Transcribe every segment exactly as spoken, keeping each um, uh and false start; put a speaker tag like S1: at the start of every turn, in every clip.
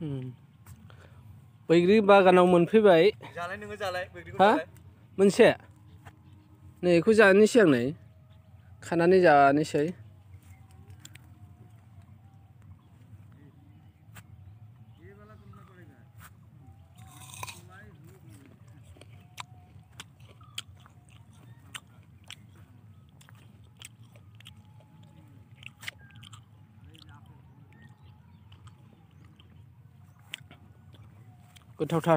S1: बैग्रि बागानाव मोनफैबाय
S2: जालाय नोङो जालाय बैग्रिखौ
S1: हा
S2: जालाय
S1: मोनसे नै बेखौ जानोसै आं नै खानानै जानोसै गोथावथार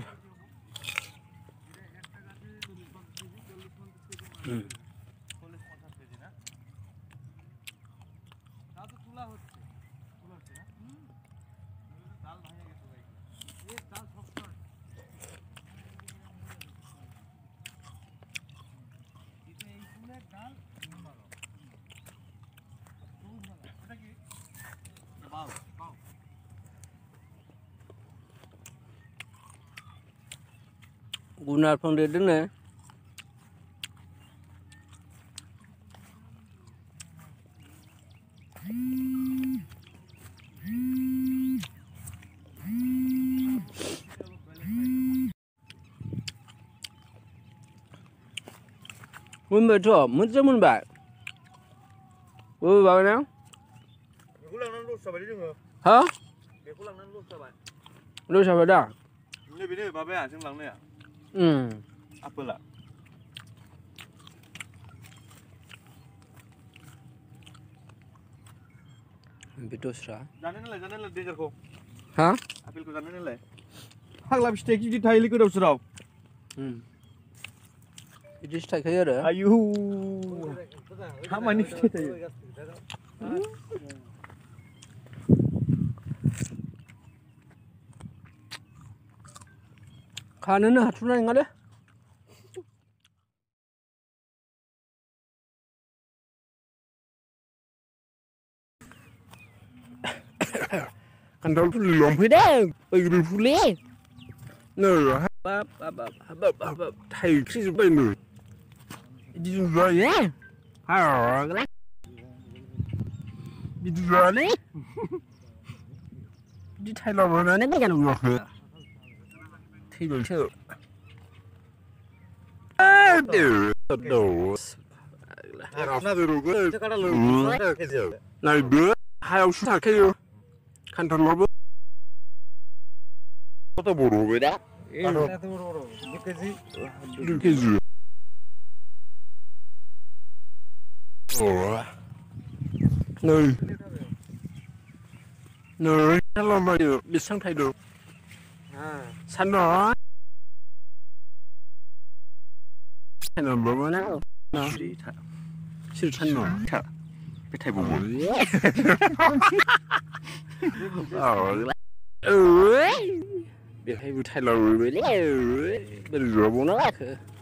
S1: गुनारफोर देरदोंनो मोनबायथ' मोजां मोनबाय ओ बाबाना
S2: बेखौ लांनानै लस जाबाय जोङो
S1: हा
S2: बेखौ लांनानै लस जाबाय
S1: लस जाबाय दा
S2: नै बेनो बाबाया जों लांनाया
S1: उम
S2: आपेला
S1: बे दस्रा
S2: जानो नालाय जानो नालाय देजारखौ
S1: हा
S2: आपेलखौ जानो नालाय फाग्ला फिथाइ गिदिर थायोलै गोदाव सोराव
S1: बिदिसो थायखायो आरो
S2: आयु हामानि फिथाइ थायो
S1: खानोनो हाथ'नाय नङालै kantal fuli lomfैदों बैग्रि फुलि नै हाबाब हाबाब हाबाब हाबाब थाइख्रिजोब्बाय नै बिदि जायो हाग्ला बिदि जायालै बिदि थाइलाबायनानै बागानाव नुवाखै थैबायसो नायदो हायावसो थाखायो खान्थालाबो कत बड़ হবে दा
S2: दु केजि
S1: दु केजि नै नै लामायो बेसेबां थाइदों सानदों सानबाबोना सोर साननो बे थाइबावो बेहायबो थाइलाबायबायलै बोरै जाबावनो लाखो